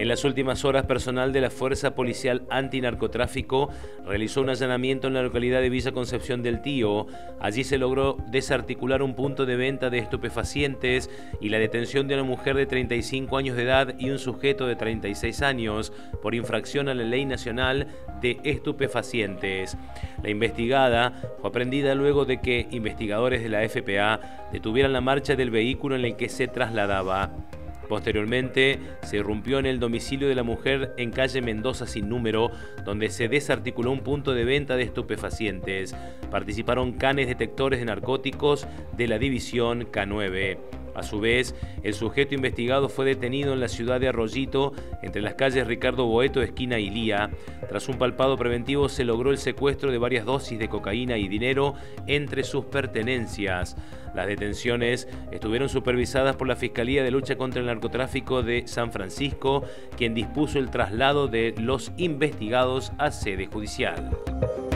En las últimas horas, personal de la Fuerza Policial Antinarcotráfico realizó un allanamiento en la localidad de Villa Concepción del Tío. Allí se logró desarticular un punto de venta de estupefacientes y la detención de una mujer de 35 años de edad y un sujeto de 36 años por infracción a la Ley Nacional de Estupefacientes. La investigada fue aprendida luego de que investigadores de la FPA detuvieran la marcha del vehículo en el que se trasladaba. Posteriormente, se irrumpió en el domicilio de la mujer en calle Mendoza sin número, donde se desarticuló un punto de venta de estupefacientes. Participaron canes detectores de narcóticos de la división K9. A su vez, el sujeto investigado fue detenido en la ciudad de Arroyito, entre las calles Ricardo Boeto, esquina Ilía. Tras un palpado preventivo se logró el secuestro de varias dosis de cocaína y dinero entre sus pertenencias. Las detenciones estuvieron supervisadas por la Fiscalía de Lucha contra el Narcotráfico de San Francisco, quien dispuso el traslado de los investigados a sede judicial.